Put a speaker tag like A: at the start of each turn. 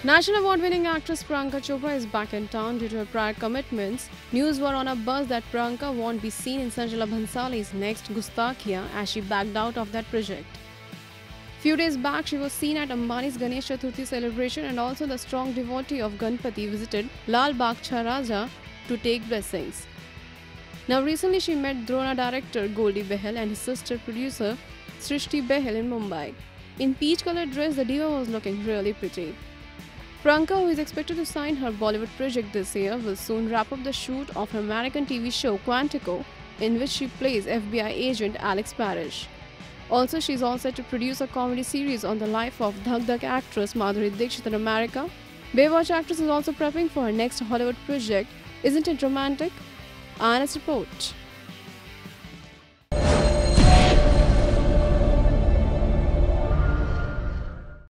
A: National award-winning actress Priyanka Chopra is back in town due to her prior commitments. News were on a buzz that Priyanka won't be seen in Sanajy Leela Bhansali's next Gustakhiyan as she backed out of that project. Few days back, she was seen at Ambani's Ganesh Chaturthi celebration, and also the strong devotee of Ganpati visited Lal Bagh Raja to take blessings. Now recently she met Drona director Goldie Behl and his sister producer Srishti Behl in Mumbai. In peach-colored dress, the diva was looking really pretty. Priyanka, who is expected to sign her Bollywood project this year, will soon wrap up the shoot of her American TV show Quantico, in which she plays FBI agent Alex Parrish. Also, she is all set to produce a comedy series on the life of Dhak Dhak actress Madhuri Dixit in America. Baywatch actress is also prepping for her next Hollywood project. Isn't it romantic? Honest report.